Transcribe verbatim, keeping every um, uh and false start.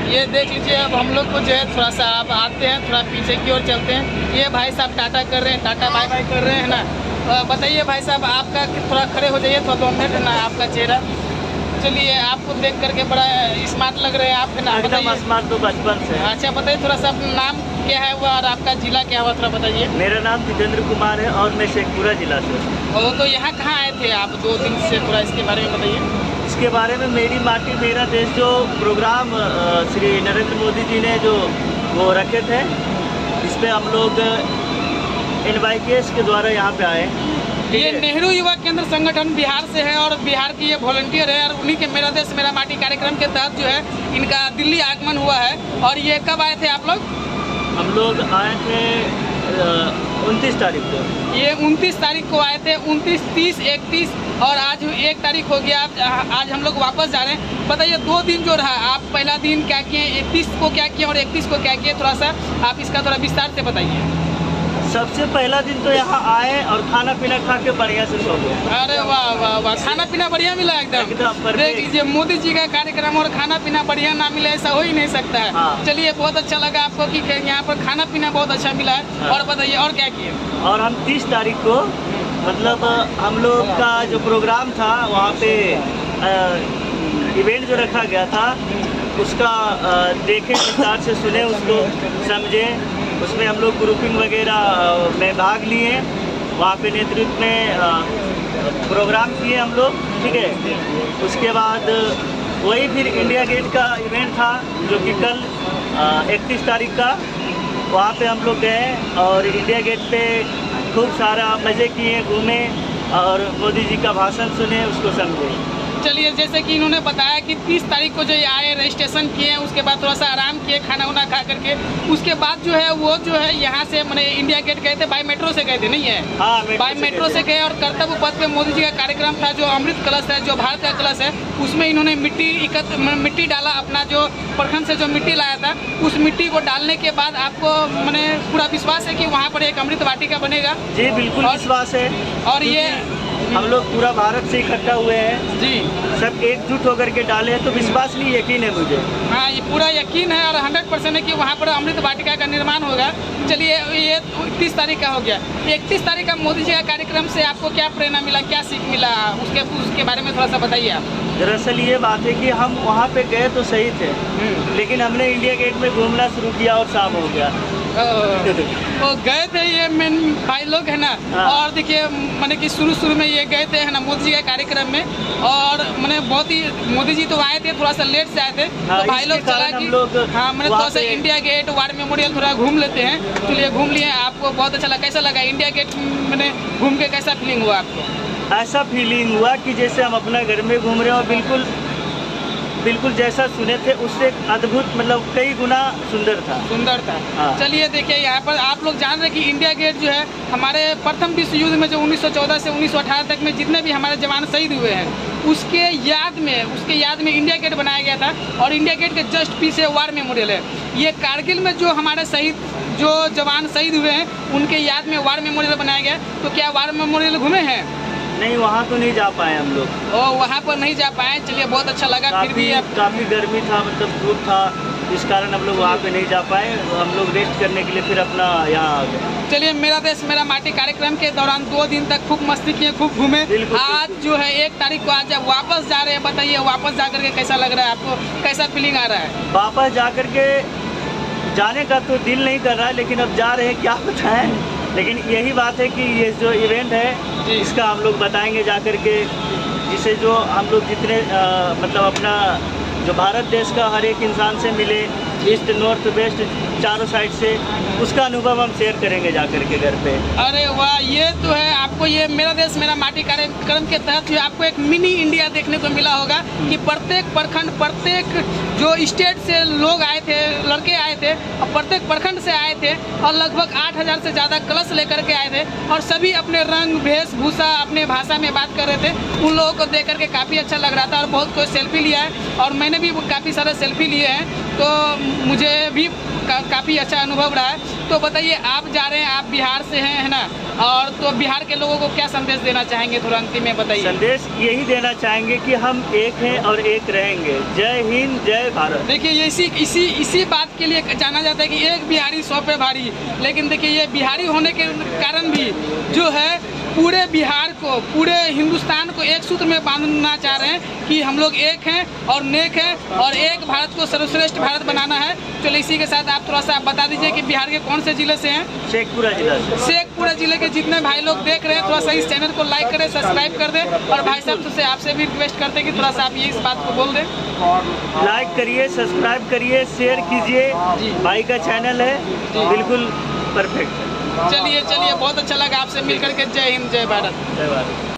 ये देख लीजिए, अब हम लोग को जो है थोड़ा सा आप आते हैं, थोड़ा पीछे की ओर चलते हैं। ये भाई साहब टाटा कर रहे हैं, टाटा बाय बाय कर रहे हैं ना। बताइए भाई साहब, आपका थोड़ा खड़े हो जाइए, थोड़ा दो मिनट है ना, आपका चेहरा। चलिए, आपको देख करके बड़ा स्मार्ट लग रहे हैं आप, है ना? एकदम स्मार्ट तो बचपन से। अच्छा बताइए थोड़ा सा, अपना नाम क्या है वो और आपका जिला क्या हुआ, थोड़ा बताइए। मेरा नाम जितेंद्र कुमार है और मैं शेखपुरा जिला से। ओ, तो यहाँ कहाँ आए थे आप दो दिन से, थोड़ा इसके बारे में बताइए। इसके बारे में मेरी माटी मेरा देश जो प्रोग्राम श्री नरेंद्र मोदी जी ने जो वो रखे थे, इस पे हम लोग एन वाई के एस के द्वारा यहाँ पे आए। ये नेहरू युवा केंद्र संगठन बिहार से है और बिहार की ये वॉलंटियर है, और उन्हीं के मेरा देश मेरा माटी कार्यक्रम के तहत जो है इनका दिल्ली आगमन हुआ है। और ये कब आए थे आप लोग? हम लोग आए थे उनतीस तारीख को। ये उनतीस तारीख को आए थे, उनतीस, तीस, इकतीस और आज एक तारीख हो गया। आज हम लोग वापस जा रहे हैं। बताइए दो दिन जो रहा, आप पहला दिन क्या किए, इकतीस को क्या किए और इकतीस को क्या किए, थोड़ा सा आप इसका थोड़ा विस्तार से बताइए। सबसे पहला दिन तो यहाँ आए और खाना पीना खा के बढ़िया से सो गए। अरे वाह वाह वाह, खाना पीना बढ़िया मिला एकदम। देख लीजिए, मोदी जी का कार्यक्रम और खाना पीना बढ़िया ना मिले ऐसा हो ही नहीं सकता है। हाँ। चलिए, बहुत अच्छा लगा आपको कि यहाँ पर खाना पीना बहुत अच्छा मिला है। हाँ। और बताइए और क्या किए? और हम तीस तारीख को मतलब हम लोग का जो प्रोग्राम था वहाँ पे इवेंट जो रखा गया था उसका देखे, विस्तार से सुने, उसको समझे। उसमें हम लोग ग्रुपिंग वगैरह में भाग लिए, वहाँ पे नेतृत्व में प्रोग्राम किए हम लोग, ठीक है। उसके बाद वही फिर इंडिया गेट का इवेंट था जो कि कल इकतीस तारीख का, वहाँ पे हम लोग गए और इंडिया गेट पे खूब सारा मज़े किए, घूमे और मोदी जी का भाषण सुने, उसको समझे। चलिए, जैसे कि इन्होंने बताया कि तीस तारीख को जो आए, रजिस्ट्रेशन किए, उसके बाद थोड़ा सा आराम किए खाना वाना खा करके, उसके बाद जो है वो जो है यहाँ से मैंने इंडिया गेट गए थे, बाई मेट्रो से गए थे, नहीं है? हाँ, बाई मेट्रो से गए और कर्तव्य पथ पे मोदी जी का कार्यक्रम था, जो अमृत कलश है, जो भारत का कलश है, उसमें इन्होंने मिट्टी एकत्र मिट्टी डाला, अपना जो प्रखंड से जो मिट्टी लाया था उस मिट्टी को डालने के बाद आपको मैंने पूरा विश्वास है कि वहाँ पर एक अमृत वाटिका बनेगा। जी बिल्कुल विश्वास है। और ये हम लोग पूरा भारत से इकट्ठा हुए हैं जी, सब एकजुट होकर के डाले हैं, तो विश्वास नहीं, यकीन है मुझे। हाँ, ये पूरा यकीन है और हंड्रेड परसेंट है कि वहाँ पर अमृत वाटिका का निर्माण होगा। चलिए, ये तीस तारीख का हो गया। इकतीस तारीख का मोदी जी का कार्यक्रम से आपको क्या प्रेरणा मिला, क्या सीख मिला, उसके उसके बारे में थोड़ा सा बताइए आप। दरअसल ये बात है कि हम वहाँ पे गए तो सही थे, लेकिन हमने इंडिया गेट में घूमना शुरू किया और शाम हो गया। वो गए थे ये मेन भाई लोग है ना। हाँ। और देखिए, मैंने कि शुरू शुरू में ये गए थे है ना मोदी जी के कार्यक्रम में, और मैंने बहुत ही, मोदी जी तो आए थे थोड़ा सा लेट से आए थे। हाँ, तो भाई लोग चला कि हाँ मैंने थोड़ा सा इंडिया गेट, वार मेमोरियल थोड़ा घूम लेते हैं। चलिए, घूम लिए, आपको बहुत अच्छा लगा, कैसा लगा इंडिया गेट मैंने घूम के, कैसा फीलिंग हुआ आपको? ऐसा फीलिंग हुआ कि जैसे हम अपना घर में घूम रहे हो, बिल्कुल बिल्कुल जैसा सुने थे उससे अद्भुत, मतलब कई गुना सुंदर था। सुंदर था। हाँ। चलिए, देखिए यहाँ पर आप लोग जान रहे हैं कि इंडिया गेट जो है हमारे प्रथम विश्व युद्ध में जो उन्नीस सौ चौदह से उन्नीस सौ अठारह तक में जितने भी हमारे जवान शहीद हुए हैं, उसके याद में उसके याद में इंडिया गेट बनाया गया था। और इंडिया गेट के जस्ट पीछे वार मेमोरियल है। ये कारगिल में जो हमारे शहीद जो जवान शहीद हुए हैं उनके याद में वार मेमोरियल बनाया गया। तो क्या वार मेमोरियल घूमे हैं? नहीं, वहाँ तो नहीं जा पाए हम लोग। ओ, वहाँ पर नहीं जा पाए। चलिए, बहुत अच्छा लगा। फिर भी अब काफ़ी गर्मी था, मतलब धूप था, इस कारण हम लोग वहाँ पे नहीं जा पाए। हम लोग रेस्ट करने के लिए फिर अपना यहाँ आ गए। चलिए, मेरा देश मेरा माटी कार्यक्रम के दौरान दो दिन तक खूब मस्ती किए, खूब घूमे। आज जो है एक तारीख को आज जब वापस जा रहे हैं, बताइए वापस जा करके कैसा लग रहा है आपको, कैसा फीलिंग आ रहा है? वापस जा करके जाने का तो दिल नहीं कर रहा है, लेकिन अब जा रहे हैं, क्या बताएं। लेकिन यही बात है कि ये जो इवेंट है इसका हम लोग बताएंगे जा कर के, जिसे जो हम लोग जितने आ, मतलब अपना जो भारत देश का हर एक इंसान से मिले, ईस्ट नॉर्थ वेस्ट चारों साइड से, उसका अनुभव हम शेयर करेंगे जा कर के घर पे। अरे वाह, ये तो है। आपको ये मेरा देश मेरा माटी कार्यक्रम के तहत जो आपको एक मिनी इंडिया देखने को मिला होगा कि प्रत्येक प्रखंड, प्रत्येक जो स्टेट से लोग आए थे, लड़के आए थे, और प्रत्येक प्रखंड से आए थे, और लगभग आठ हजार से ज़्यादा कलश लेकर के आए थे, और सभी अपने रंग वेशभूषा अपने भाषा में बात कर रहे थे। उन लोगों को देख करके काफ़ी अच्छा लग रहा था और बहुत कोई सेल्फी लिया है, और मैंने भी काफ़ी सारे सेल्फी लिए हैं। तो मुझे भी का, काफ़ी अच्छा अनुभव रहा है। तो बताइए, आप जा रहे हैं, आप बिहार से हैं, है ना, और तो बिहार के लोगों को क्या संदेश देना चाहेंगे, थोड़ा अंतिम में बताइए। संदेश यही देना चाहेंगे कि हम एक हैं और एक रहेंगे। जय हिंद, जय भारत। देखिए, ये इसी इसी इसी बात के लिए जाना जाता है कि एक बिहारी सौ पे भारी। लेकिन देखिए, ये बिहारी होने के कारण भी जो है पूरे बिहार को, पूरे हिंदुस्तान को एक सूत्र में बांधना चाह रहे हैं कि हम लोग एक हैं और नेक हैं और एक भारत को सर्वश्रेष्ठ भारत बनाना है। चलो, इसी के साथ आप थोड़ा सा बता दीजिए कि बिहार के कौन से जिले से हैं। शेखपुरा जिला से। शेखपुरा जिले के जितने भाई लोग देख रहे हैं, थोड़ा सा इस चैनल को लाइक करें, सब्सक्राइब कर दें। और भाई साहब से आपसे भी रिक्वेस्ट करते हैं कि थोड़ा सा आप ये इस बात को बोल दें। लाइक करिए, सब्सक्राइब करिए, शेयर कीजिए। भाई का चैनल है, बिल्कुल परफेक्ट है। चलिए चलिए, बहुत अच्छा लगा आपसे मिलकर के। जय हिंद, जय भारत। जय भारत।